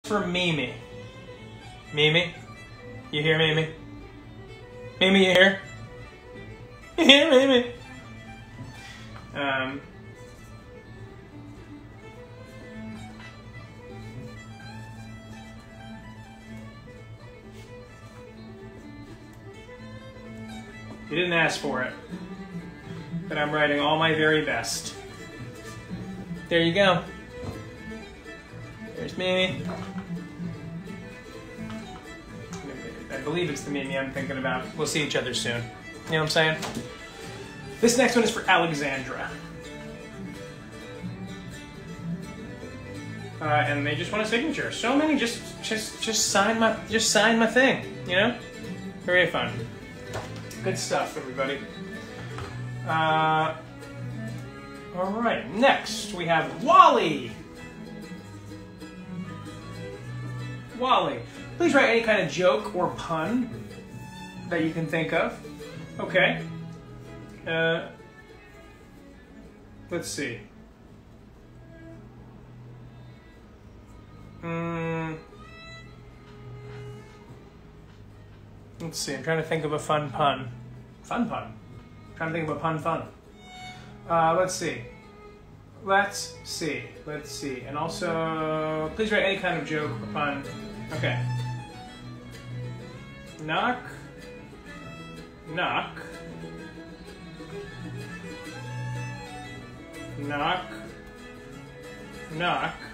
for Mimi. Mimi? You hear Mimi? Mimi, you hear? You hear Mimi? You didn't ask for it, but I'm writing all my very best. There you go. There's Mimi. I believe it's the Mimi I'm thinking about. We'll see each other soon. You know what I'm saying? This next one is for Alexandra. And they just want a signature. So many, just sign my thing, you know? Very fun. Good stuff, everybody. All right, next we have Wally. Wally, please write any kind of joke or pun that you can think of. Okay. Let's see. Let's see, I'm trying to think of a fun pun. Fun pun? I'm trying to think of a fun. Let's see. Let's see. And also, please write any kind of joke or pun. Okay. Knock. Knock. Knock. Knock.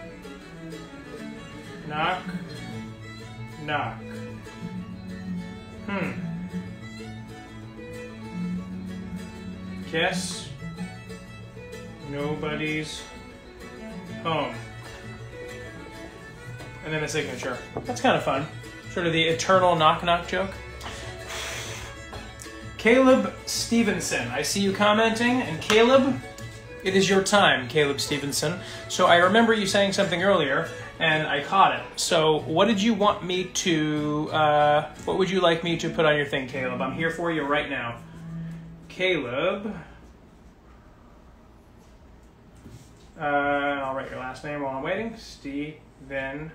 Knock. Knock. Guess nobody's home. And then a signature. That's kind of fun. Sort of the eternal knock-knock joke. Caleb Stevenson, I see you commenting. And Caleb, it is your time, Caleb Stevenson. So I remember you saying something earlier, and I caught it. So what did you want me to, what would you like me to put on your thing, Caleb? I'm here for you right now. Caleb. I'll write your last name while I'm waiting. Stevenson.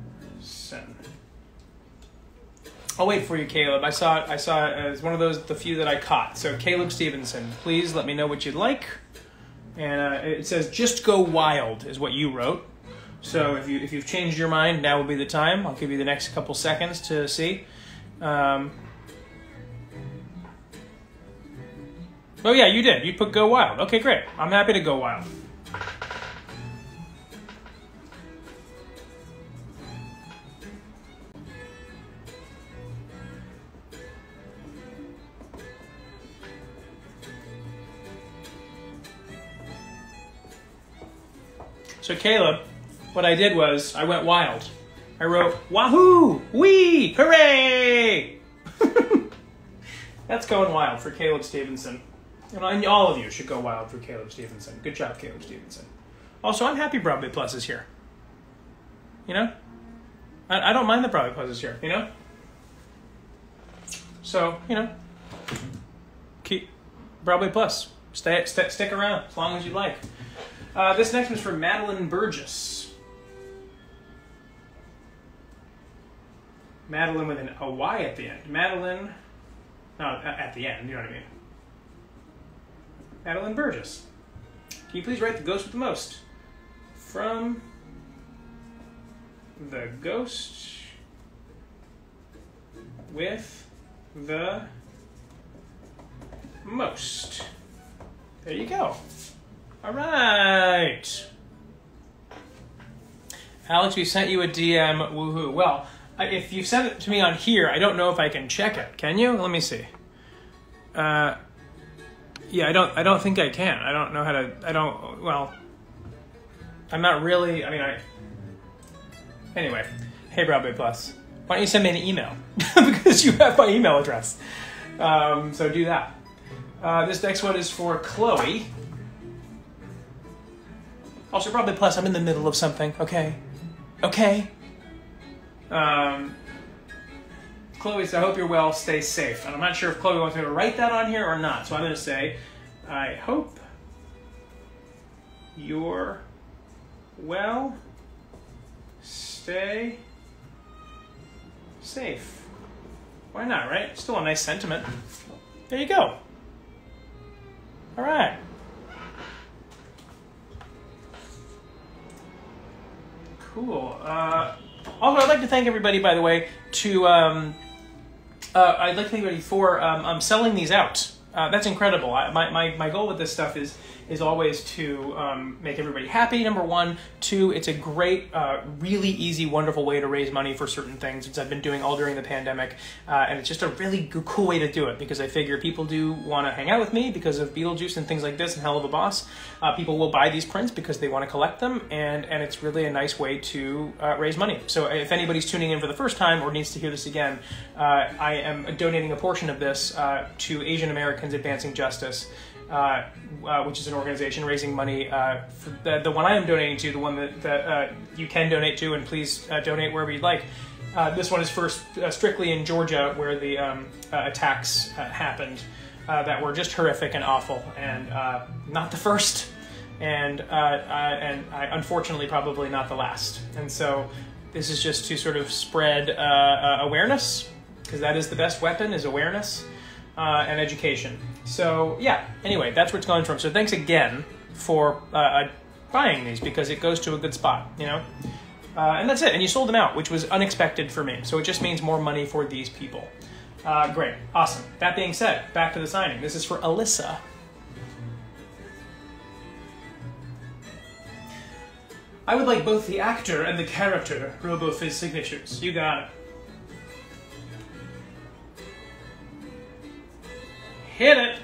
I'll wait for you, Caleb. I saw it as one of those, the few that I caught. So Caleb Stevenson, please let me know what you'd like. And it says, just go wild is what you wrote. So if you've changed your mind, now would be the time. I'll give you the next couple seconds to see. Oh yeah, you did. You put go wild. Okay, great. I'm happy to go wild. So Caleb, what I did was I went wild. I wrote, wahoo, wee, hooray! That's going wild for Caleb Stevenson. And all of you should go wild for Caleb Stevenson. Good job, Caleb Stevenson. Also, I'm happy Broadway Plus is here. You know? I don't mind the Broadway Plus is here, you know? So, you know, keep Broadway Plus. Stick around as long as you like. This next one's for Madeline Burgess. Madeline with a Y at the end. Madeline, no, at the end, you know what I mean. Madeline Burgess. Can you please write the ghost with the most? From the ghost with the most. There you go. All right. Alex, we sent you a DM. Woohoo. Well, if you sent it to me on here, I don't know if I can check it. Can you? Let me see. Yeah, I don't think I can. I don't know how to, well, I'm not really, anyway. Hey, Broadway Plus. Why don't you send me an email? Because you have my email address. So do that. This next one is for Chloe. Also, Broadway Plus, I'm in the middle of something, okay? Okay? Chloe says, I hope you're well, stay safe. And I'm not sure if Chloe wants me to write that on here or not. So I'm going to say, I hope you're well, stay stay safe. Why not, right? Still a nice sentiment. There you go. All right. Cool. Also, I'd like to thank everybody, by the way, I'd like to thank everybody for selling these out. That's incredible. My goal with this stuff is always to make everybody happy, number one. Two, it's a great, really easy, wonderful way to raise money for certain things, which I've been doing all during the pandemic. And it's just a really cool way to do it, because I figure people do want to hang out with me because of Beetlejuice and things like this and Helluva Boss. People will buy these prints because they want to collect them, and it's really a nice way to raise money. So if anybody's tuning in for the first time or needs to hear this again, I am donating a portion of this to Asian Americans Advancing Justice, which is an organization raising money for the one I am donating to, the one that you can donate to, and please donate wherever you'd like. This one is first strictly in Georgia, where the attacks happened that were just horrific and awful, and not the first, and unfortunately probably not the last. And so this is just to sort of spread awareness, because that is the best weapon, is awareness. And education. So yeah, anyway, that's where it's going from. So thanks again for buying these, because it goes to a good spot, you know? And that's it, and you sold them out, which was unexpected for me. So it just means more money for these people. Great, awesome. That being said, back to the signing. This is for Alyssa. I would like both the actor and the character RoboFizz signatures. You got it. Hit it!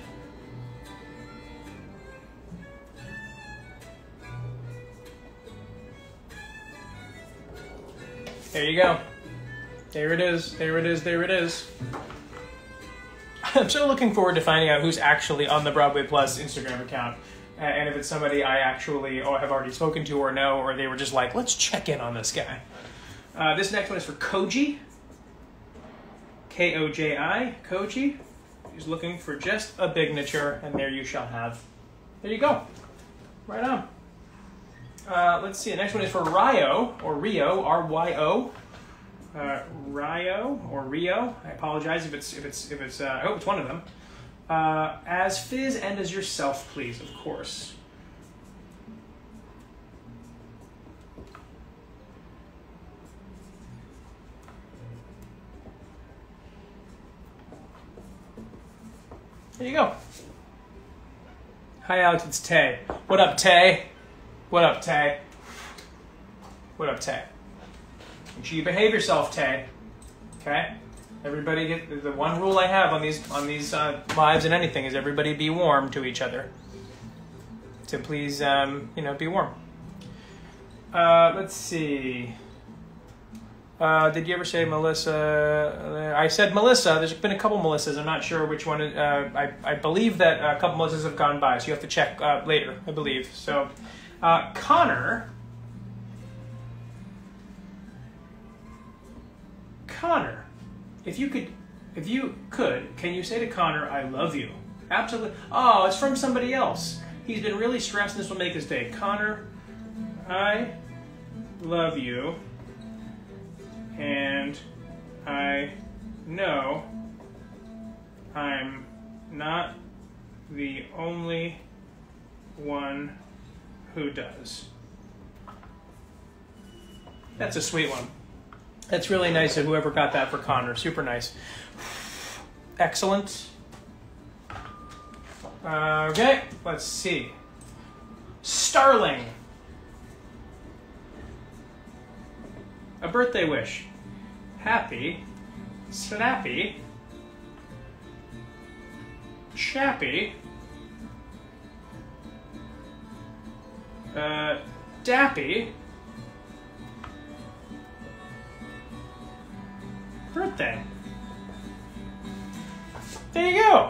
There you go. There it is, there it is, there it is. I'm so looking forward to finding out who's actually on the Broadway Plus Instagram account. And if it's somebody I actually have already spoken to or know, or they were just like, let's check in on this guy. This next one is for Koji. K-O-J-I, Koji. He's looking for just a bignature, and there you shall have. There you go. Right on. Let's see. The next one is for Ryo, or Rio, R-Y-O. Ryo or Rio. I apologize if it's. I hope it's one of them. As Fizz and as yourself, please, of course. There you go. Hi, Alex, it's Tay. What up, Tay? What up, Tay? What up, Tay? Make sure you behave yourself, Tay. Okay? Everybody get the one rule I have on these lives and anything is everybody be warm to each other. So please, be warm. Let's see. Did you ever say Melissa? I said Melissa. There's been a couple Melissas. I'm not sure which one. I believe that a couple Melissas have gone by, so you have to check later, I believe. So, Connor, if you could, can you say to Connor, I love you? Absolutely. Oh, it's from somebody else. He's been really stressed, and this will make his day. Connor, I love you. And I know I'm not the only one who does. That's a sweet one. That's really nice of whoever got that for Connor. Super nice. Excellent. Okay, let's see. Starling. A birthday wish. Happy, snappy, chappy, dappy, birthday. There you go.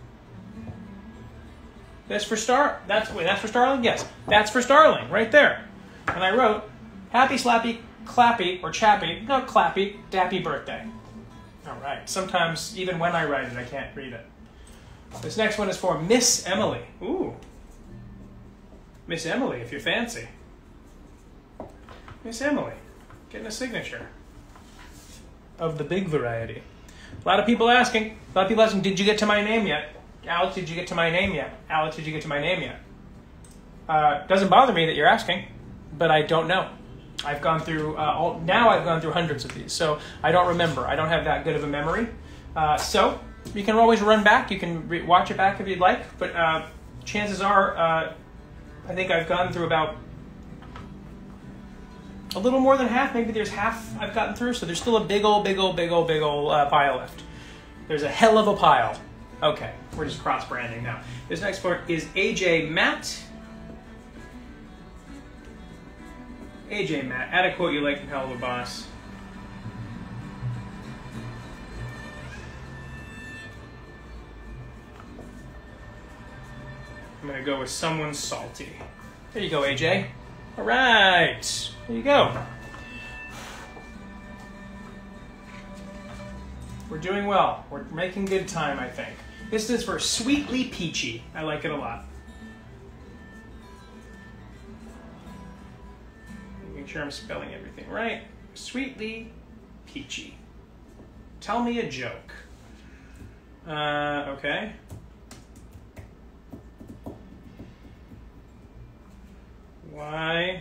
That's for that's for Starling? Yes. That's for Starling, right there. And I wrote, happy, slappy, clappy, or chappy, not clappy, dappy birthday. All right. Sometimes, even when I write it, I can't read it. This next one is for Miss Emily. Ooh. Miss Emily, if you're fancy. Miss Emily. Getting a signature of the big variety. A lot of people asking, did you get to my name yet? Alex, did you get to my name yet? Alex, did you get to my name yet? Doesn't bother me that you're asking, but I don't know. I've gone through, now I've gone through hundreds of these, so I don't remember. I don't have that good of a memory. So you can always run back. You can watch it back if you'd like, but chances are, I think I've gone through about a little more than half. Maybe there's half I've gotten through, so there's still a big old pile left. There's a hell of a pile. Okay, we're just cross-branding now. This next part is AJ Matt. AJ Matt, add a quote you like from Helluva, boss. I'm gonna go with someone salty. There you go, AJ. All right, there you go. We're doing well. We're making good time, I think. This is for Sweetly Peachy. I like it a lot. Making sure I'm spelling everything right. Sweetly Peachy. Tell me a joke. Okay. Why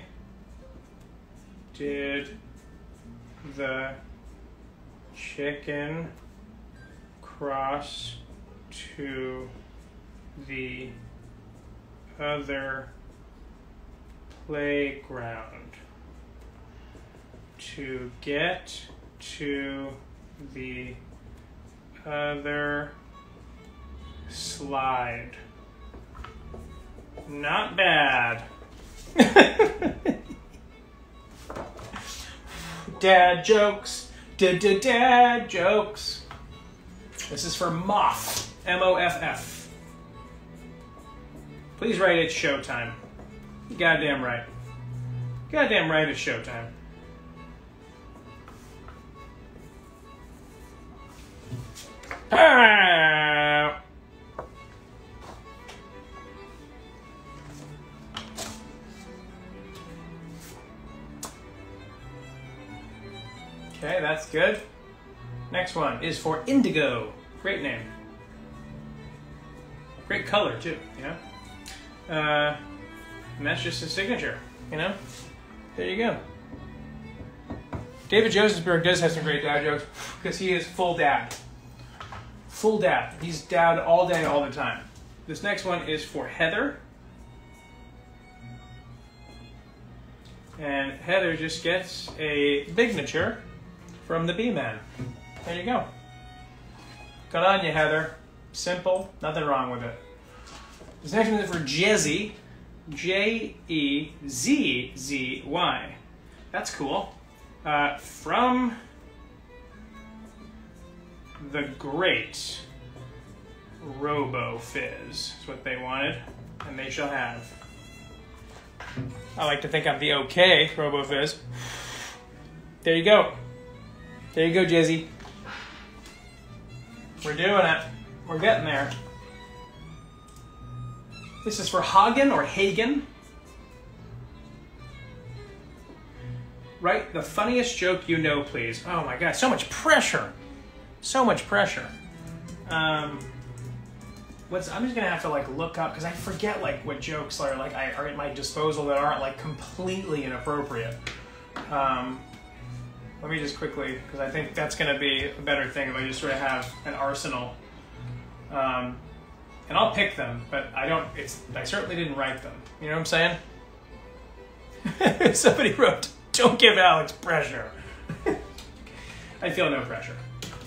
did the chicken cross to the other playground to get to the other slide? Not bad. Dad jokes. Dad jokes. This is for Moff. M-O-F-F. Please write it's showtime. Goddamn right. Goddamn right it's showtime. Ah! Okay, that's good. Next one is for Indigo. Great name. Great color, too, you know? And that's just his signature, you know? There you go. David Josephsberg does have some great dad jokes because he is full dad. Full dad. He's dad all day, all the time. This next one is for Heather. And Heather just gets a signature from the B-Man. There you go. Good on you, Heather. Simple, nothing wrong with it. This next one is for Jezzy. J-E-Z-Z-Y. That's cool. From the great Robo-Fizz is what they wanted, and they shall have. I like to think I'm the okay Robo-Fizz. There you go. There you go, Jizzy. We're doing it. We're getting there. This is for Hagen or Hagen. Write the funniest joke you know, please. Oh my God, so much pressure. So much pressure. I'm just gonna have to like look up because I forget like what jokes are like are at my disposal that aren't like completely inappropriate. Let me just quickly, because I think that's gonna be a better thing if I just sort of have an arsenal. And I'll pick them, but I certainly didn't write them. You know what I'm saying? Somebody wrote, "Don't give Alex pressure." I feel no pressure.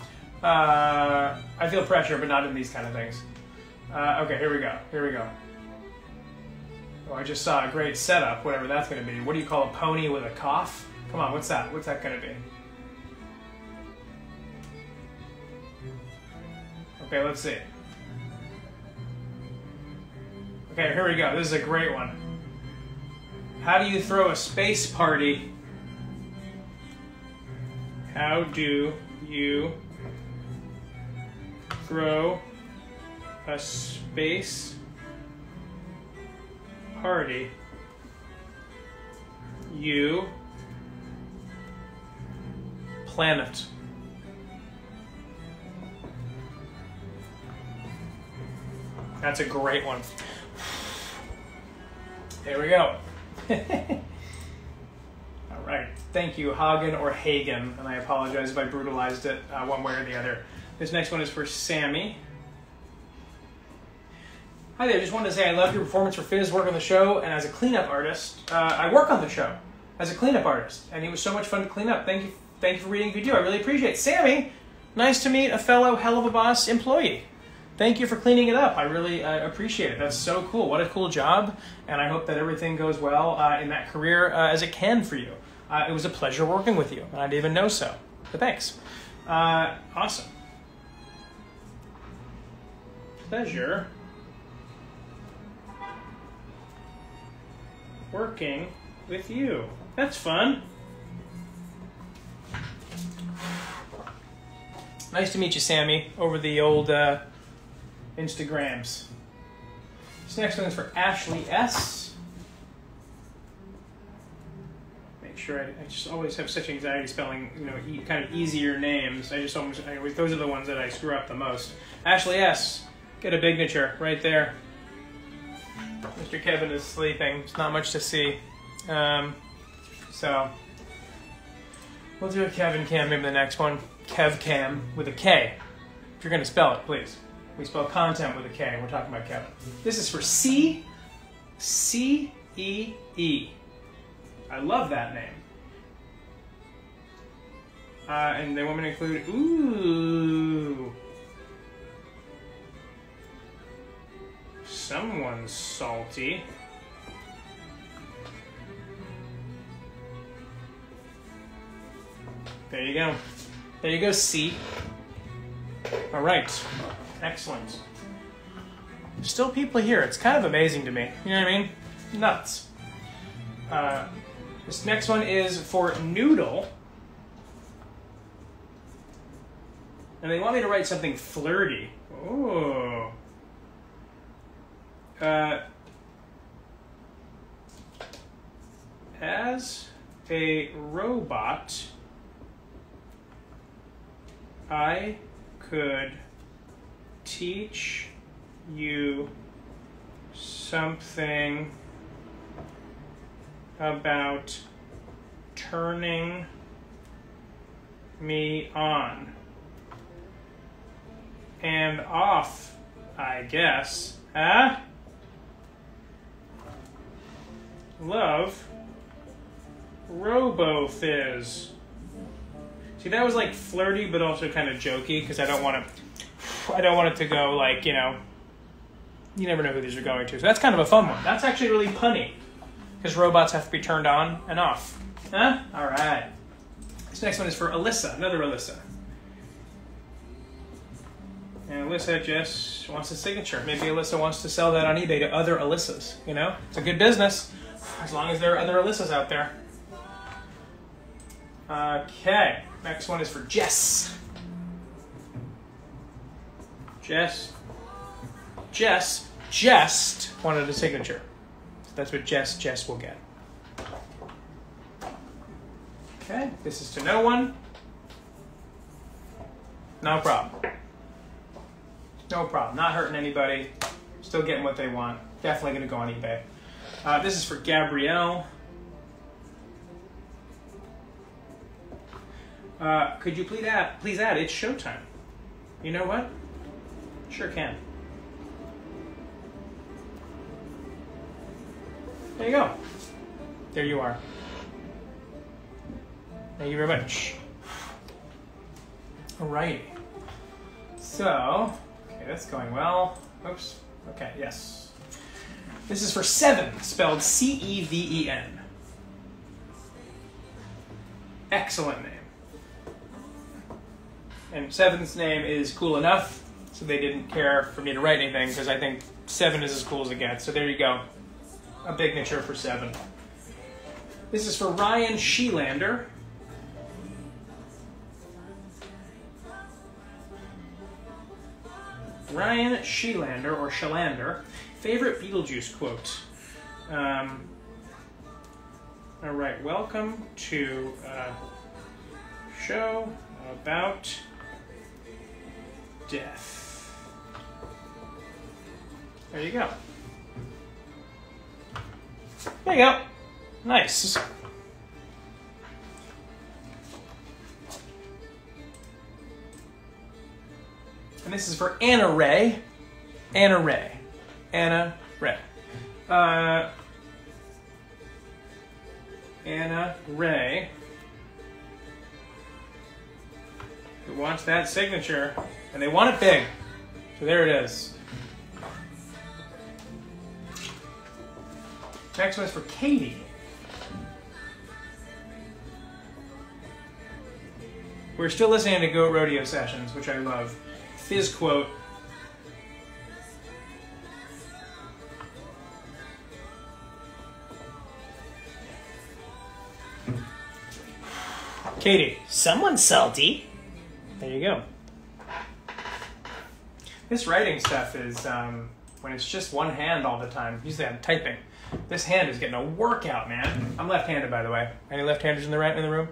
I feel pressure, but not in these kind of things. Okay, here we go. Here we go. Oh, I just saw a great setup, whatever that's going to be. What do you call a pony with a cough? Come on, what's that? What's that going to be? Okay, let's see. Okay, here we go. This is a great one. How do you throw a space party? How do you throw a space party? You planet. That's a great one. There we go. All right. Thank you, Hagen or Hagen, and I apologize if I brutalized it one way or the other. This next one is for Sammy. Hi there, just wanted to say I love your performance for Fizz, work on the show, and as a cleanup artist, I work on the show as a cleanup artist, and it was so much fun to clean up. Thank you for reading the video. I really appreciate it. Sammy, nice to meet a fellow Helluva Boss employee. Thank you for cleaning it up. I really appreciate it. That's so cool. What a cool job, and I hope that everything goes well in that career as it can for you. It was a pleasure working with you, and I didn't even know so, but thanks. Awesome. Pleasure working with you. That's fun. Nice to meet you, Sammy, over the old Instagrams. This next one is for Ashley S. Make sure I just always have such anxiety spelling, you know, kind of easier names. I always those are the ones that I screw up the most. Ashley S. Get a bignature right there. Mr. Kevin is sleeping. There's not much to see. So we'll do a Kevin Cam, maybe the next one. Kev Cam with a K. If you're going to spell it, please. We spell content with a K. We're talking about Kevin. This is for C-E-E. I love that name. And they want me to include, ooh. Someone's salty. There you go. There you go, C. All right. Excellent. There's still people here. It's kind of amazing to me. You know what I mean? Nuts. This next one is for Noodle. And they want me to write something flirty. Oh. As a robot, I could teach you something about turning me on and off, I guess. Huh? Love Robo-Fizz. See, that was like flirty, but also kind of jokey, because I don't want it to go like, you know, you never know who these are going to. So that's kind of a fun one. That's actually really punny, because robots have to be turned on and off. Huh? All right. This next one is for Alyssa, another Alyssa. And Alyssa just wants a signature. Maybe Alyssa wants to sell that on eBay to other Alyssas, you know? It's a good business, as long as there are other Alyssas out there. Okay, next one is for Jess. Jess just wanted a signature. So that's what Jess will get. Okay, this is to no one. No problem. No problem. Not hurting anybody. Still getting what they want. Definitely going to go on eBay. This is for Gabrielle. Could you please add, it's showtime. You know what? Sure can. There you go. There you are. Thank you very much. Alrighty. So, okay, that's going well. Oops. Okay, yes. This is for Seven, spelled C-E-V-E-N. Excellent name. And Seven's name is cool enough, so they didn't care for me to write anything, because I think Seven is as cool as it gets. So there you go. A bignature for Seven. This is for Ryan Sheelander. Ryan Sheelander, or Shalander. Favorite Beetlejuice quote. All right, welcome to show about death. There you go. There you go. Nice. And this is for Anna Ray. Anna Ray. Anna Ray. Anna Ray. Who wants that signature, and they want it big. So there it is. Next one is for Katie. We're still listening to Goat Rodeo Sessions, which I love. Fizz quote. Katie. Someone's salty. There you go. This writing stuff is when it's just one hand all the time. Usually I'm typing. This hand is getting a workout, man. I'm left-handed, by the way. Any left-handers in the room?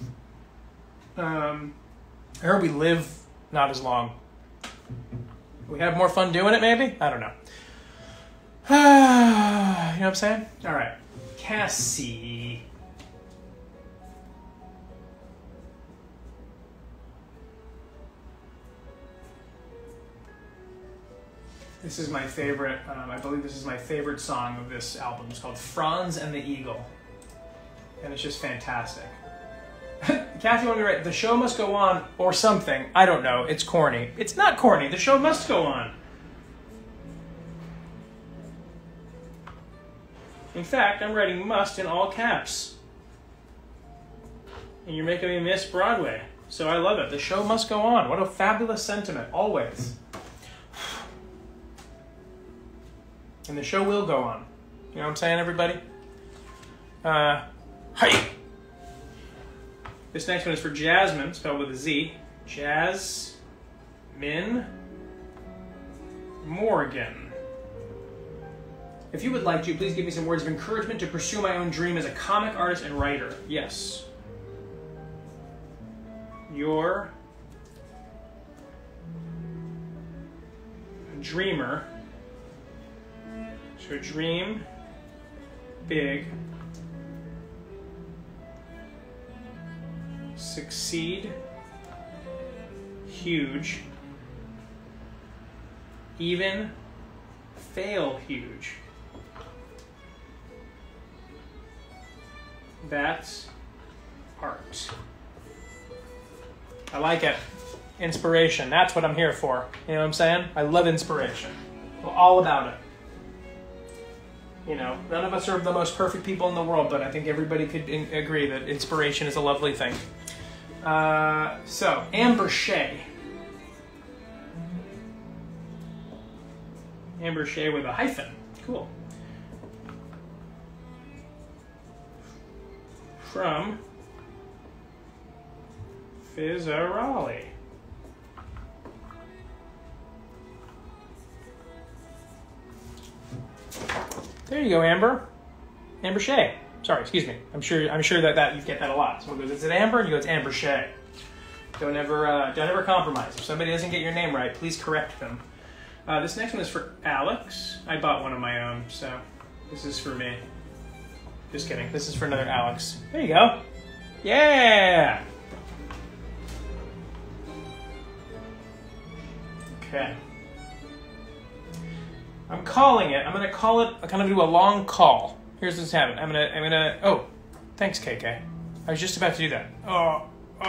I heard we live not as long. We have more fun doing it, maybe? I don't know. You know what I'm saying? All right. Cassie. This is my favorite, I believe this is my favorite song of this album. It's called Franz and the Eagle. And it's just fantastic. Kathy wanted to write, the show must go on, or something. I don't know. It's corny. It's not corny. The show must go on. In fact, I'm writing must in all caps. And you're making me miss Broadway. So I love it. The show must go on. What a fabulous sentiment. Always. And the show will go on. You know what I'm saying, everybody? Hi. This next one is for Jasmine, spelled with a Z. Jasmine Morgan. If you would like to, please give me some words of encouragement to pursue my own dream as a comic artist and writer. Yes. You're a dreamer. So dream big, succeed huge, even fail huge. That's art. I like it. Inspiration. That's what I'm here for. You know what I'm saying? I love inspiration. I'm all about it. You know, none of us are the most perfect people in the world, but I think everybody could agree that inspiration is a lovely thing. So, Amber Shea. Amber Shea with a hyphen. Cool. From Fizzarolli. There you go, Amber. Amber Shea. Sorry, excuse me. I'm sure that you get that a lot. Someone goes, "Is it Amber?" And you go, "It's Amber Shea." Don't ever compromise. If somebody doesn't get your name right, please correct them. This next one is for Alex. I bought one of my own, so this is for me. Just kidding. This is for another Alex. There you go. Yeah. Okay. I'm calling it. I'm gonna call it. I'm gonna do a long call. Here's what's happening. I'm gonna. Oh, thanks, KK. I was just about to do that. Oh.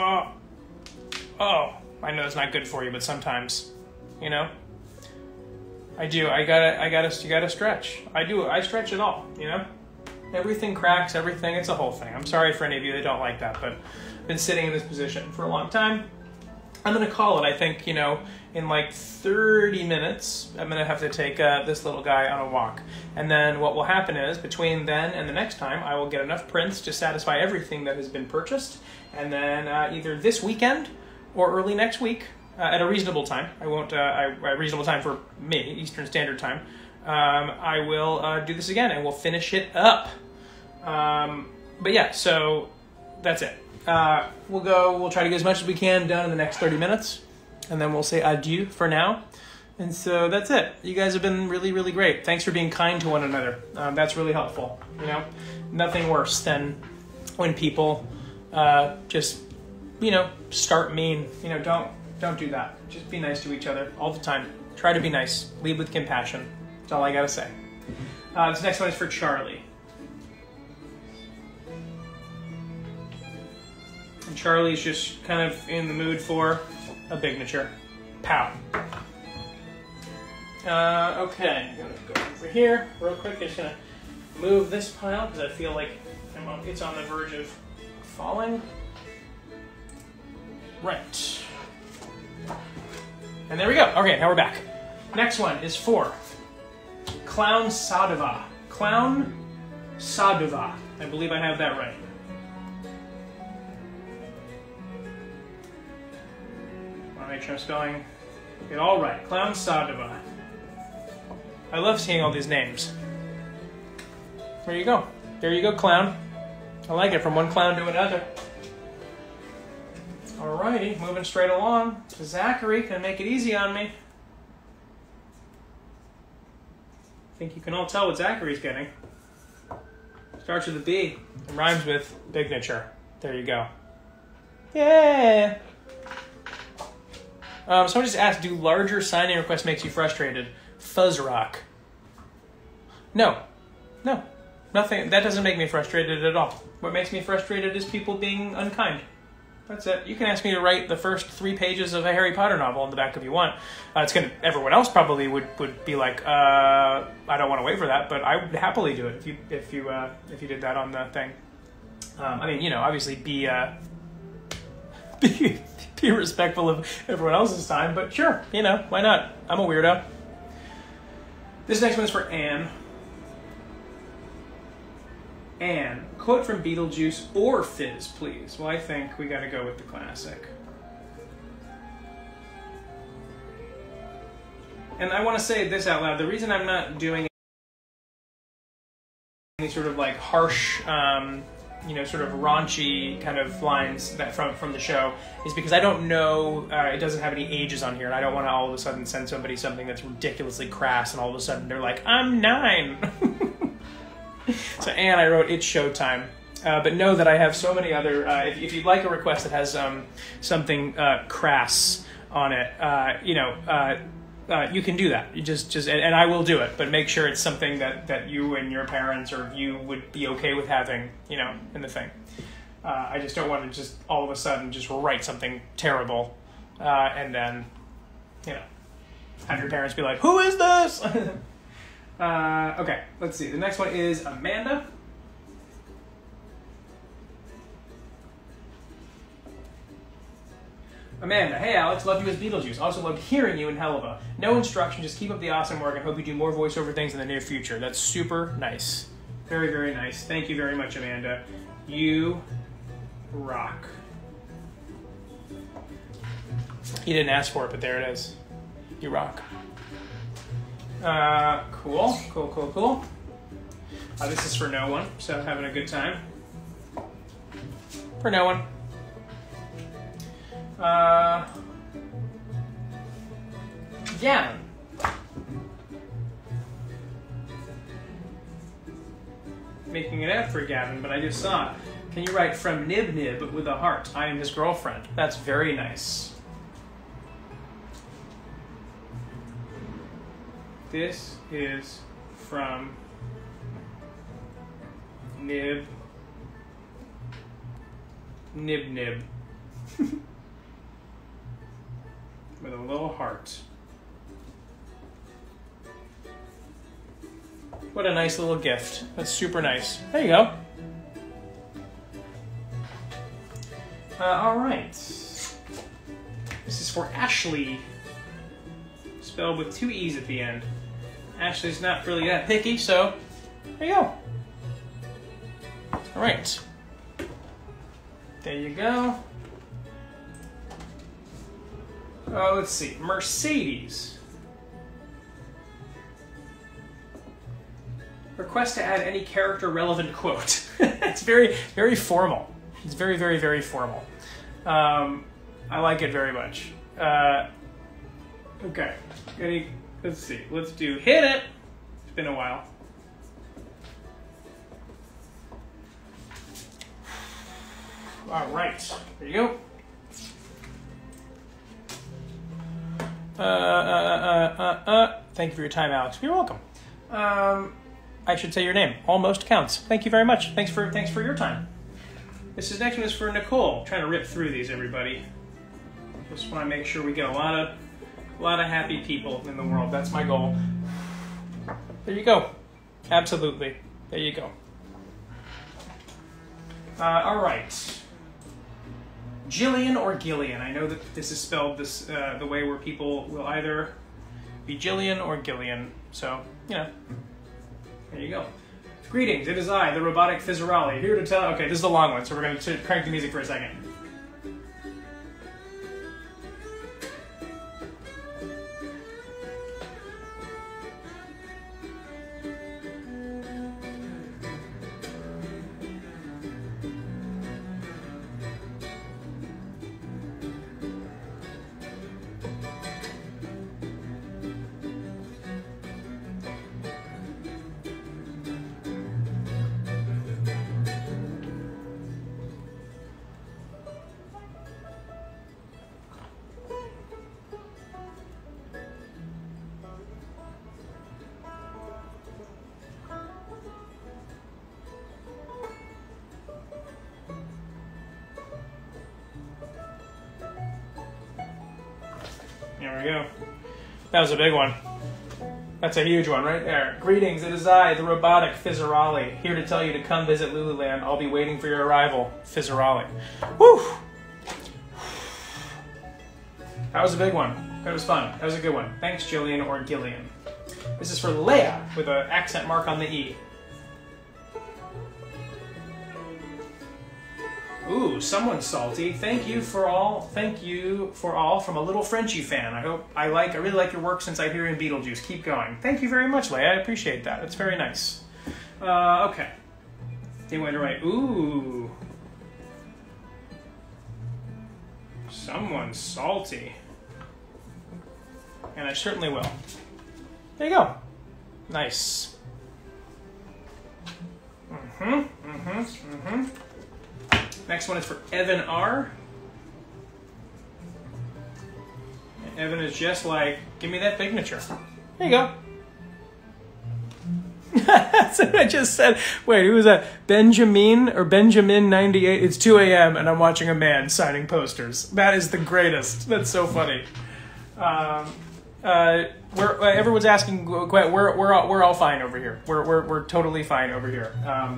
I know it's not good for you, but sometimes, you know. I do. You gotta stretch. I do. I stretch it all. You know. Everything cracks. Everything. It's a whole thing. I'm sorry for any of you that don't like that, but I've been sitting in this position for a long time. I'm gonna call it. I think, you know, in like 30 minutes, I'm gonna have to take this little guy on a walk. And then what will happen is, between then and the next time, I will get enough prints to satisfy everything that has been purchased. And then either this weekend or early next week, at a reasonable time. I won't. A reasonable time for me, Eastern Standard Time. I will do this again, and we'll finish it up. But yeah, so that's it. We'll try to get as much as we can done in the next 30 minutes, and then we'll say adieu for now. And so that's it. You guys have been really, really great. Thanks for being kind to one another. That's really helpful. You know, nothing worse than when people just, you know, start mean. You know, don't do that. Just be nice to each other all the time. Try to be nice. Lead with compassion. That's all I gotta say. This next one is for Charlie. And Charlie's just kind of in the mood for a bignature. Pow. Okay, I'm gonna go over here real quick. Just gonna move this pile because I feel like it's on the verge of falling. Right. And there we go. Okay, now we're back. Next one is for Clown Sadova. Clown Sadova. I believe I have that right. I want to make sure I'm spelling it all right. Clown Sadova. I love seeing all these names. There you go. There you go, clown. I like it, from one clown to another. Alrighty, moving straight along. Zachary can make it easy on me. I think you can all tell what Zachary's getting. Starts with a B and rhymes with bignature. There you go. Yeah. Someone just asked, do larger signing requests makes you frustrated? Fuzzrock. No, nothing. That doesn't make me frustrated at all. What makes me frustrated is people being unkind. That's it. You can ask me to write the first 3 pages of a Harry Potter novel in the back if you want. Everyone else probably would be like, I don't want to wait for that, but I would happily do it if you did that on the thing. I mean, you know, obviously be respectful of everyone else's time, but sure, you know, why not? I'm a weirdo. This next one's for Anne. Anne, quote from Beetlejuice or Fizz, please. Well, I think we gotta go with the classic. And I want to say this out loud. The reason I'm not doing any sort of like harsh, you know, sort of raunchy kind of lines that from the show is because I don't know, it doesn't have any ages on here, and I don't want to all of a sudden send somebody something that's ridiculously crass, and all of a sudden they're like, I'm 9. So Anne, I wrote, it's showtime. But know that I have so many other, if you'd like a request that has something crass on it, you know, you can do that. You just and I will do it, but make sure it's something that you and your parents or you would be okay with having, you know, in the thing. I just don't want to just all of a sudden just write something terrible and then, you know, have your parents be like, who is this? Okay, let's see. The next one is Amanda. Amanda, hey Alex, loved you as Beetlejuice. Also loved hearing you in Helluva. No instruction, just keep up the awesome work and hope you do more voiceover things in the near future. That's super nice. Very, very nice. Thank you very much, Amanda. You rock. You didn't ask for it, but there it is. You rock. Cool. This is for no one, so having a good time. For no one. Gavin. Making an F for Gavin, but I just saw it. Can you write from Nib Nib with a heart? I am his girlfriend. That's very nice. This is from Nib Nib. With a little heart. What a nice little gift. That's super nice. There you go. All right. This is for Ashley. Spelled with 2 E's at the end. Ashley's not really that picky, so there you go. All right. There you go. Let's see. Mercedes. Request to add any character relevant quote. It's very, very formal. It's very, very, very formal. I like it very much. Okay. Let's see. Let's do hit it. It's been a while. All right. There you go. Thank you for your time, Alex. You're welcome. I should say your name. Almost counts. Thank you very much. Thanks for your time. This next one is for Nicole. I'm trying to rip through these, everybody. Just want to make sure we get a lot of happy people in the world. That's my goal. There you go. Absolutely. There you go. All right. Jillian or Gillian. I know that this is spelled the way where people will either be Jillian or Gillian. So, there you go. Greetings, it is I, the robotic Fizzerali, here to tell... Okay, this is a long one, so we're going to crank the music for a second. There we go. That was a big one. That's a huge one right there. Greetings, it is I, the robotic Fizzerali, here to tell you to come visit Lululand. I'll be waiting for your arrival, Fizzerali. Woo! That was a big one. That was fun. That was a good one. Thanks, Jillian or Gillian. This is for Leia with an accent mark on the E. Ooh, someone's salty. Thank you for all from a little Frenchie fan. I really like your work since I hear you in Beetlejuice. Keep going. Thank you very much, Leia. I appreciate that. That's very nice. Okay. They went right. Ooh. Someone's salty. And I certainly will. There you go. Nice. Next one is for Evan R. And Evan is just like, give me that signature. There you go. That's what I just said. Wait, who was that? Benjamin 98. It's 2 a.m. and I'm watching a man signing posters. That is the greatest. That's so funny. Everyone's asking. We're all fine over here. We're totally fine over here.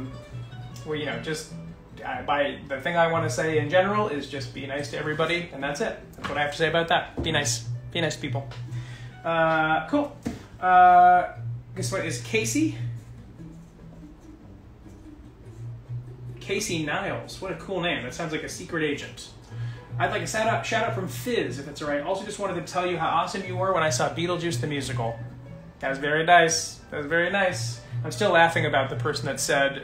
The thing I want to say in general is just be nice to everybody, and that's it. That's what I have to say about that. Be nice. Be nice, people. Cool. This one is Casey. Casey Niles. What a cool name. That sounds like a secret agent. I'd like a shout out from Fizz, if it's all right. Also just wanted to tell you how awesome you were when I saw Beetlejuice the musical. That was very nice. That was very nice. I'm still laughing about the person that said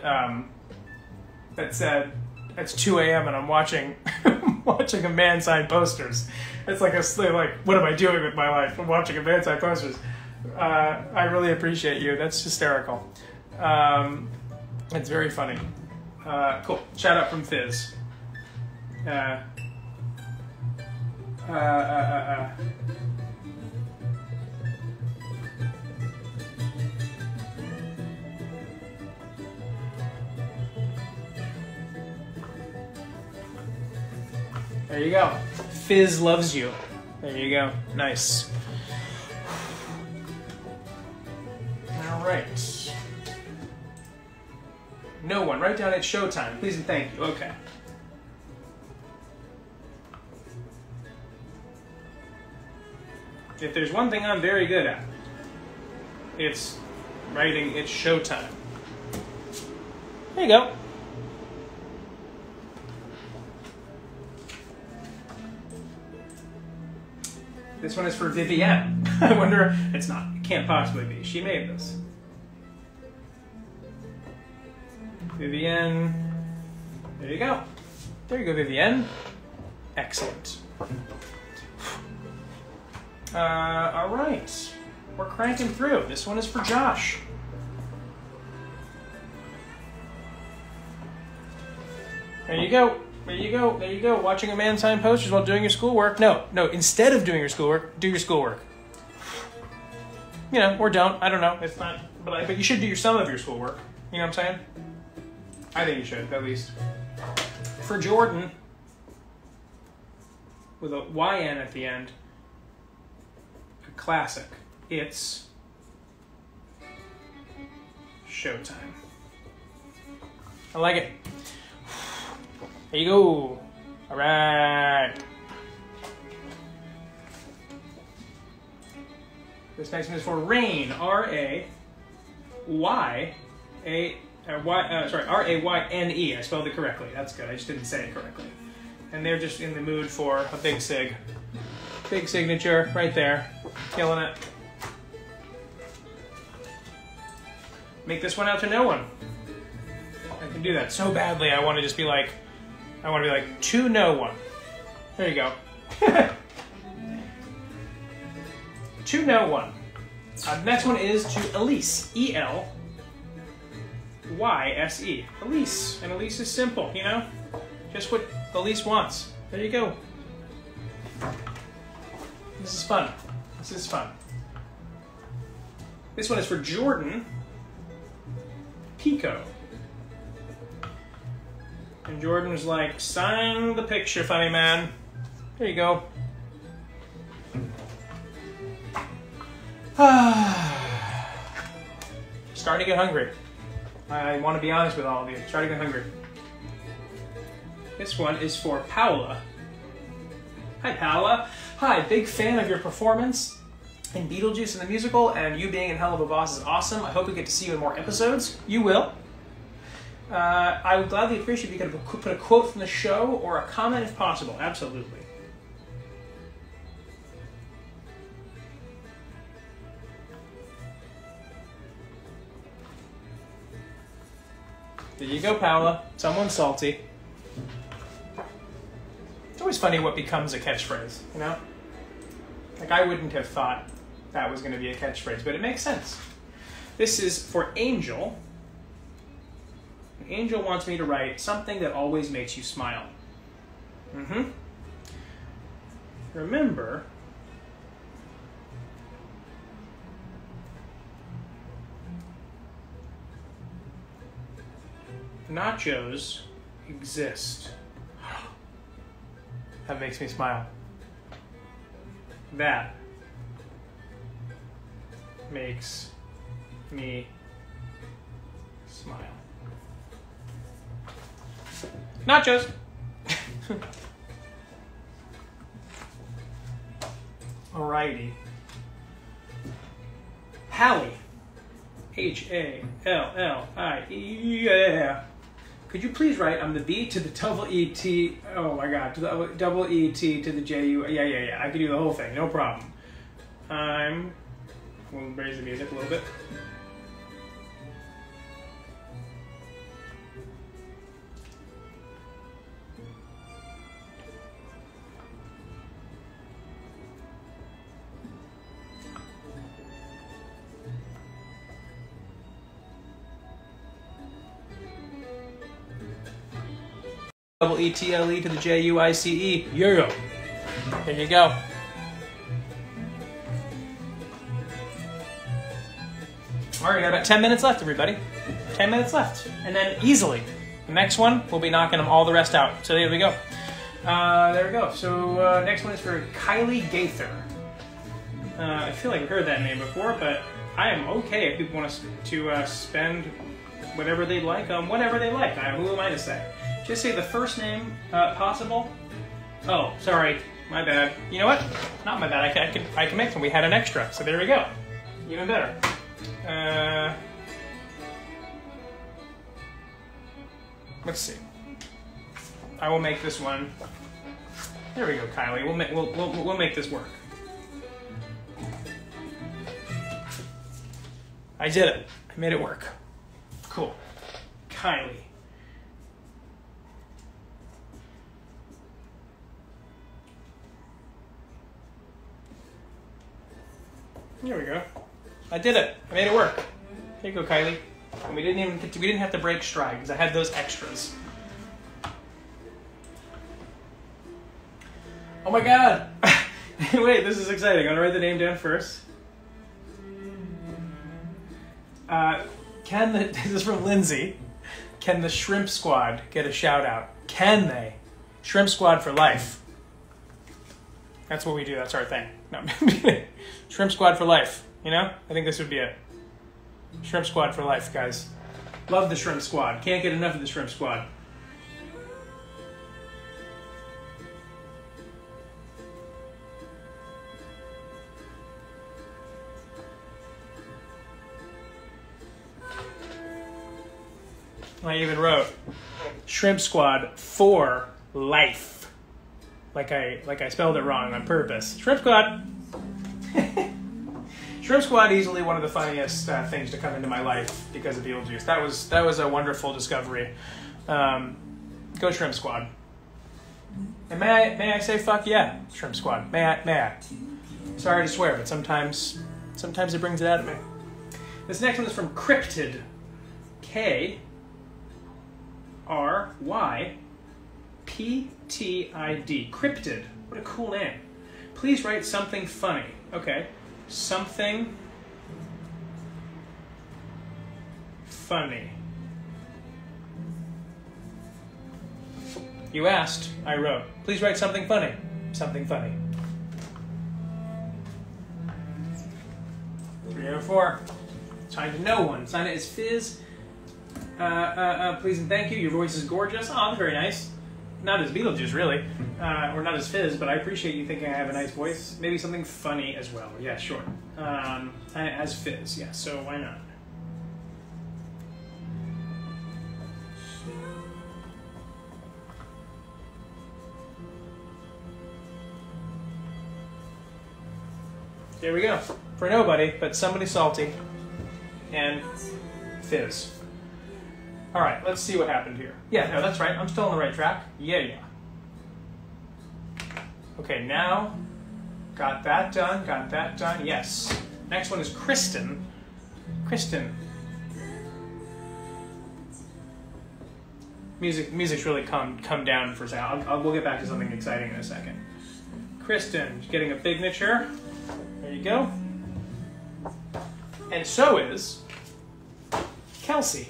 it's 2 a.m. and I'm watching a man sign posters. It's like what am I doing with my life? I'm watching a man sign posters. I really appreciate you. That's hysterical. It's very funny. Cool. Shout out from Fizz. There you go. Fizz loves you. There you go. Nice. All right. No one. Write down it's showtime. Please and thank you. Okay. If there's one thing I'm very good at, it's writing it's showtime. There you go. This one is for Vivienne. I wonder, it's not, it can't possibly be. She made this. Vivienne, there you go. There you go, Vivienne. Excellent. All right. We're cranking through. This one is for Josh. There you go. There you go. There you go. Watching a man sign posters while doing your schoolwork. No. Instead of doing your schoolwork, do your schoolwork. You know, or don't. I don't know. It's not. But you should do some of your schoolwork. You know what I'm saying? I think you should, at least. For Jordan, with a YN at the end, a classic. It's showtime. I like it. There you go. All right. This next one is for Rain. R-A-Y-N-E. I spelled it correctly. That's good. I just didn't say it correctly. And they're just in the mood for a big sig. Big signature right there. Killing it. Make this one out to no one. I can do that so badly. I want to just be like, to no one. There you go. To no one. The next one is to Elise. E-L-Y-S-E. Elise. And Elise is simple, you know? Just what Elise wants. There you go. This is fun. This is fun. This one is for Jordan Pico. And Jordan was like, sign the picture, funny man. There you go. Starting to get hungry. I want to be honest with all of you. Starting to get hungry. This one is for Paola. Hi, Paola. Hi, big fan of your performance in Beetlejuice in the musical, and you being in Helluva Boss is awesome. I hope we get to see you in more episodes. You will. I would gladly appreciate if you could put a quote from the show or a comment if possible. Absolutely. There you go, Paola. Someone's salty. It's always funny what becomes a catchphrase, you know? Like, I wouldn't have thought that was going to be a catchphrase, but it makes sense. This is for Angel. Angel wants me to write something that always makes you smile. Remember, nachos exist. That makes me smile. That makes me smile. Nachos. Alrighty. Hallie. H-A-L-L-I-E. Yeah. Could you please write, I'm the B to the double E-T, oh my god, to the double E-T to the J-U, yeah, I can do the whole thing, no problem. We'll raise the music a little bit. Double E-T-L-E to the J-U-I-C-E. Euro. There you go. All right, got about 10 minutes left, everybody. 10 minutes left. And then easily, the next one, we'll be knocking them all the rest out. So there we go. There we go. So next one is for Kylie Gaither. I feel like I've heard that name before, but I am okay if people want to spend whatever they like on whatever they like. Who am I to say? Just say the first name possible. Oh, sorry, my bad. You know what? Not my bad. I can make them. We had an extra, so there we go. Even better. Let's see. I will make this one. There we go, Kylie. We'll make this work. I did it. I made it work. Cool. Kylie. Here we go. I did it. I made it work. Here you go, Kylie. And we didn't have to break stride because I had those extras. Oh my god! Wait, this is exciting. I'm gonna write the name down first. This is from Lindsay. Can the Shrimp Squad get a shout out? Can they? Shrimp Squad for life. That's what we do. That's our thing. No. Shrimp Squad for life. You know? I think this would be it. Shrimp Squad for life, guys. Love the Shrimp Squad. Can't get enough of the Shrimp Squad. I even wrote Shrimp Squad for life. Like I spelled it wrong on purpose. Shrimp Squad. Shrimp Squad, easily one of the funniest things to come into my life because of Beetlejuice. That was a wonderful discovery. Go Shrimp Squad. And may I say fuck yeah, Shrimp Squad. May I? Sorry to swear, but sometimes it brings it out of me. This next one is from Cryptid. KRYPTID. Cryptid. What a cool name. Please write something funny. Okay. Something funny. You asked, I wrote. Please write something funny. Something funny. 304. Time to know one. Sign it as Fizz. Please and thank you. Your voice is gorgeous. Oh, that's very nice. Not as Beetlejuice, really. Or not as Fizz, but I appreciate you thinking I have a nice voice. Maybe something funny as well. Yeah, sure. As Fizz, yeah, so why not? There we go. For nobody, but somebody salty. And Fizz. All right, let's see what happened here. Yeah, no, that's right. I'm still on the right track. Yeah. Okay, now, got that done. Yes. Next one is Kristen. Music's really come down for a second. We'll get back to something exciting in a second. Kristen, getting a signature. There you go. And so is Kelsey.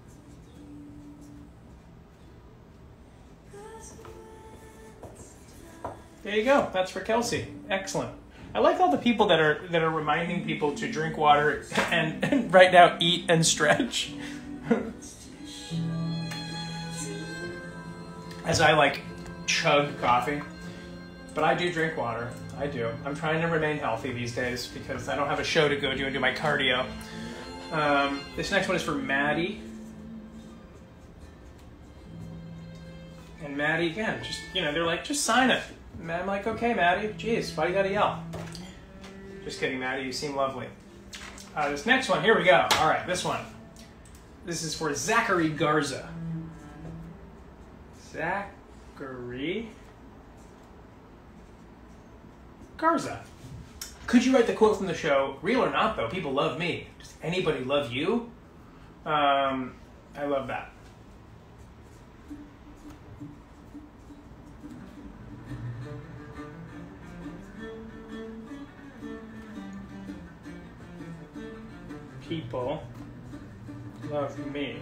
There you go. That's for Kelsey. Excellent. I like all the people that are reminding people to drink water and right now eat and stretch. As I chug coffee. But I do drink water. I do. I'm trying to remain healthy these days because I don't have a show to go to and do my cardio. This next one is for Maddie. And Maddie, again, they're like, just sign it. And I'm like, okay, Maddie. Jeez, why do you gotta yell? Just kidding, Maddie. You seem lovely. This next one, here we go. All right, this one. This is for Zachary Garza. Zachary Garza. Could you write the quote from the show? Real or not, though, people love me. Does anybody love you? I love that. People love me.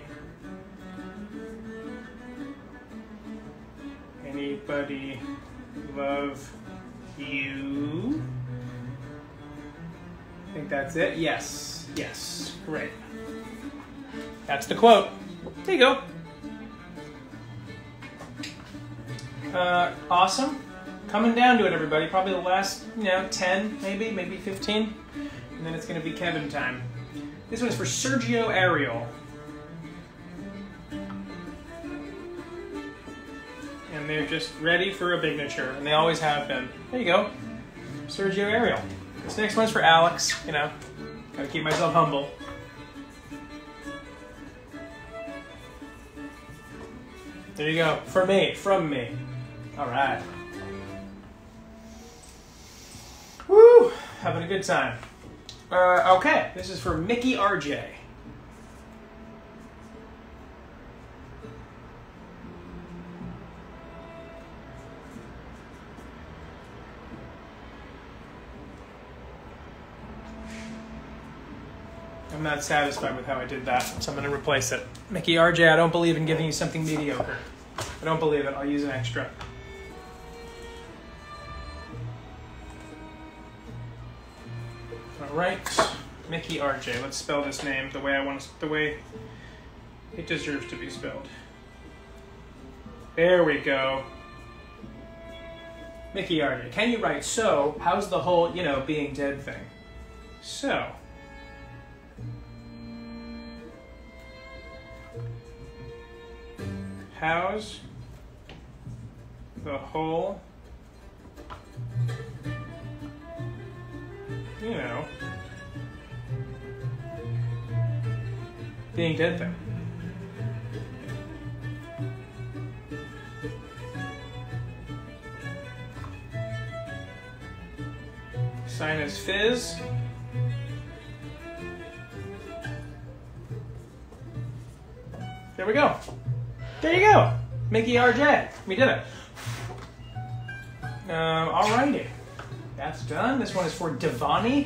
Anybody love you? I think that's it. Yes. Great. That's the quote. There you go. Awesome. Coming down to it, everybody. Probably the last, 10, maybe 15. And then it's going to be Kevin time. This one is for Sergio Ariel. And they're just ready for a signature, and they always have been. There you go. Sergio Ariel. This next one's for Alex, gotta keep myself humble. There you go. From me. All right. Woo! Having a good time. Okay, this is for Mickey RJ. I'm not satisfied with how I did that, so I'm going to replace it. Mickey RJ, I don't believe in giving you something mediocre. I don't believe it. I'll use an extra. All right, Mickey RJ. Let's spell this name the way I want to, the way it deserves to be spelled. There we go. Mickey RJ. Can you write so? How's the whole, being dead thing? So. How's the whole, being dead thing? Sign is fizz. There we go. There you go. Mickey RJ. We did it. Alrighty. That's done. This one is for Devani.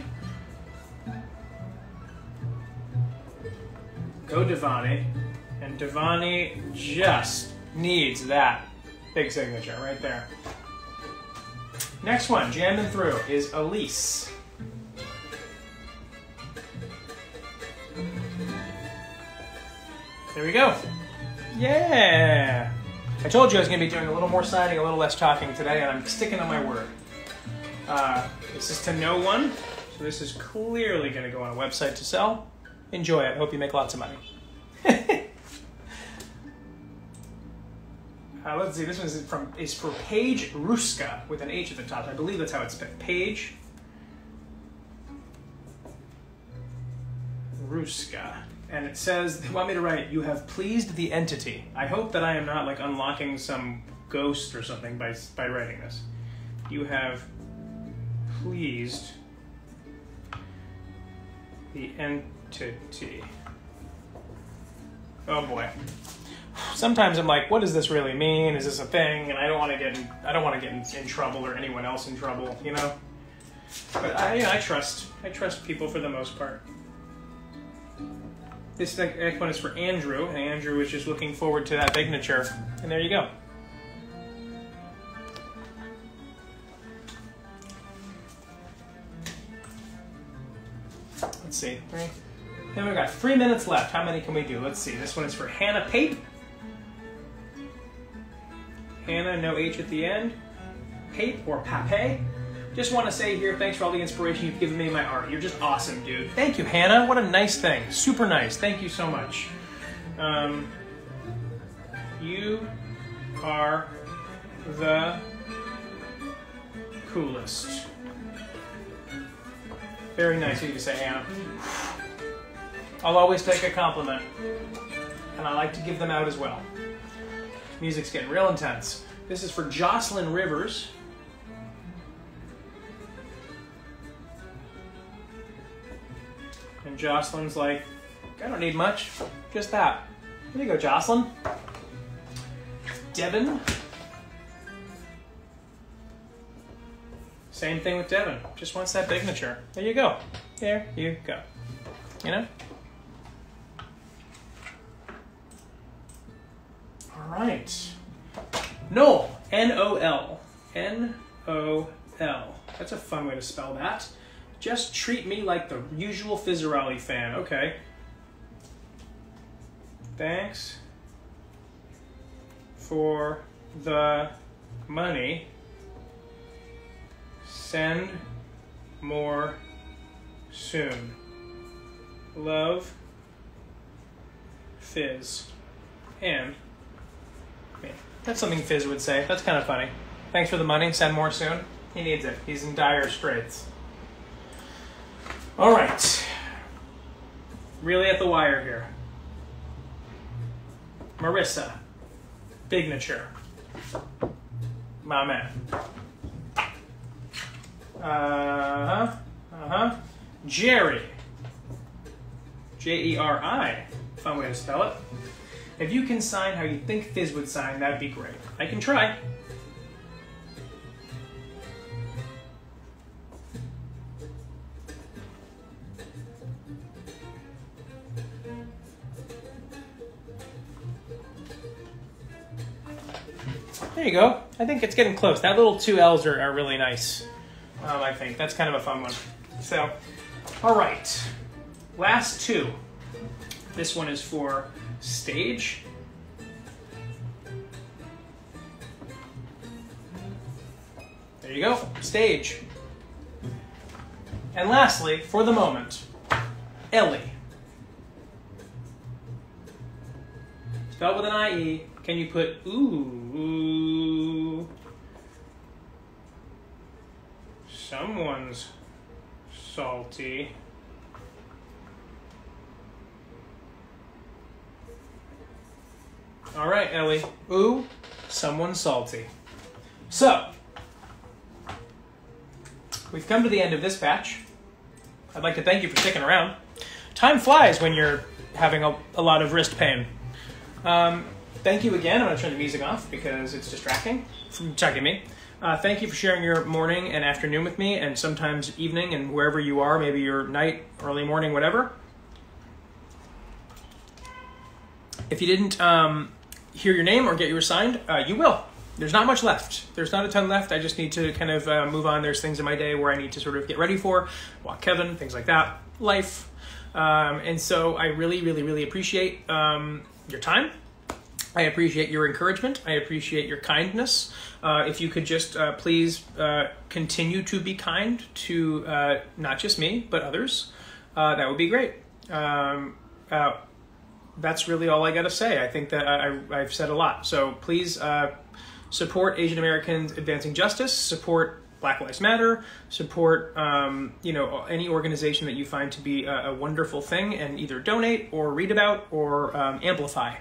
Go Devani. And Devani just needs that big signature right there. Next one, jamming through, is Elise. There we go. Yeah! I told you I was going to be doing a little more signing, a little less talking today, and I'm sticking to my word. This is to no one, so this is clearly going to go on a website to sell. Enjoy it. Hope you make lots of money. Let's see, this one is for Paige Ruska with an H at the top. I believe that's how it's spelled. Paige Ruska. And it says, they want me to write, you have pleased the entity. I hope that I am not like unlocking some ghost or something by writing this. You have pleased the entity. Oh boy. Sometimes I'm like, what does this really mean? Is this a thing? And I don't want to get in trouble or anyone else in trouble, But I trust people for the most part. This next one is for Andrew, and Andrew is just looking forward to that signature. And there you go. Let's see. Then we've got 3 minutes left. How many can we do? Let's see. This one is for Hannah Pape. Hannah, no H at the end. Pape or Pape. Just want to say here, thanks for all the inspiration you've given me in my art. You're just awesome, dude. Thank you, Hannah. What a nice thing. Super nice. Thank you so much. You are the coolest. Very nice of you to say, Hannah. I'll always take a compliment, and I like to give them out as well. Music's getting real intense. This is for Jocelyn Rivers. And Jocelyn's like, I don't need much, just that. There you go, Jocelyn. Devin. Same thing with Devin. Just wants that signature. There you go. There you go. All right. Noel. N-O-L. N-O-L. That's a fun way to spell that. Just treat me like the usual Fizzarolli fan. Okay. Thanks for the money. Send more soon. Love, Fizz, and me. That's something Fizz would say. That's kind of funny. Thanks for the money. Send more soon. He needs it. He's in dire straits. All right. Really at the wire here. Marissa. Signature. My man. Jerry. J-E-R-I. Fun way to spell it. If you can sign how you think Fizz would sign, that'd be great. I can try. There you go. I think it's getting close. That little 2 L's are really nice. I think that's kind of a fun one. So, all right. Last 2. This one is for stage. There you go. Stage. And lastly, for the moment, Ellie. Spelled with an I-E. Can you put ooh? Someone's salty. All right, Ellie. Ooh, someone's salty. So, we've come to the end of this batch. I'd like to thank you for sticking around. Time flies when you're having a lot of wrist pain. Thank you again. I'm going to turn the music off because it's distracting from checking me. Thank you for sharing your morning and afternoon with me, and sometimes evening, and wherever you are, maybe your night, early morning, whatever. If you didn't hear your name or get you assigned, you will. There's not much left. There's not a ton left. I just need to kind of move on. There's things in my day where I need to sort of get ready for, walk Kevin, things like that, life. And so I really, really, really appreciate your time. I appreciate your encouragement. I appreciate your kindness. If you could just please continue to be kind to not just me, but others, that would be great. That's really all I got to say. I think that I've said a lot. So please support Asian Americans advancing justice, support Black Lives Matter, support any organization that you find to be a wonderful thing, and either donate or read about or amplify.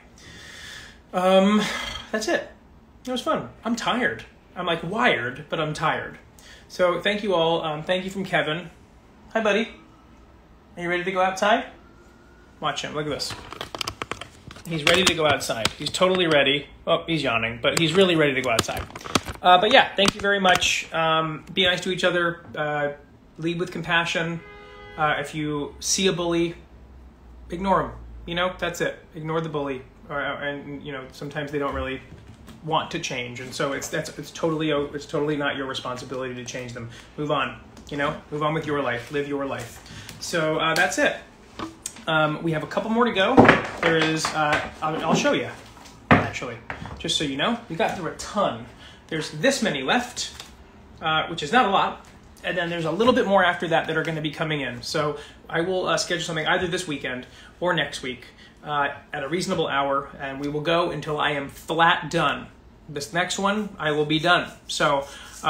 That's it. It was fun. I'm tired. I'm like wired, but I'm tired. So thank you all. Thank you from Kevin. Hi, buddy. Are you ready to go outside? Watch him. Look at this. He's ready to go outside. He's totally ready. Oh, he's yawning, but he's really ready to go outside. But yeah, thank you very much. Be nice to each other. Lead with compassion. If you see a bully, ignore him. That's it. Ignore the bully. And sometimes they don't really want to change, and so it's totally not your responsibility to change them. Move on. Move on with your life. Live your life. So that's it. We have a couple more to go. There is, I'll show you, actually, just so you know. We got through a ton. There's this many left, which is not a lot, and then there's a little bit more after that are going to be coming in. So I will schedule something either this weekend or next week at a reasonable hour, and we will go until I am flat done. This next one, I will be done. So,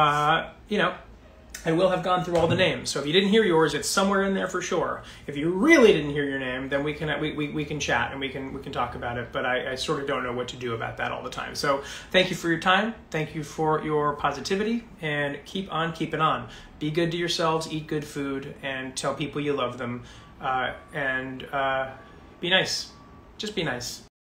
I will have gone through all the names. So if you didn't hear yours, it's somewhere in there for sure. If you really didn't hear your name, then we can chat and we can talk about it. But I sort of don't know what to do about that all the time. So thank you for your time. Thank you for your positivity, and keep on keeping on. Be good to yourselves, eat good food, and tell people you love them. And be nice. Just be nice.